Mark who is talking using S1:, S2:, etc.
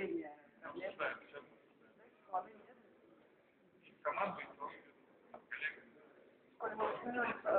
S1: обсуждение.
S2: Обсуждаем, сейчас обсуждаем. Команду и коллег.
S1: Коль, может,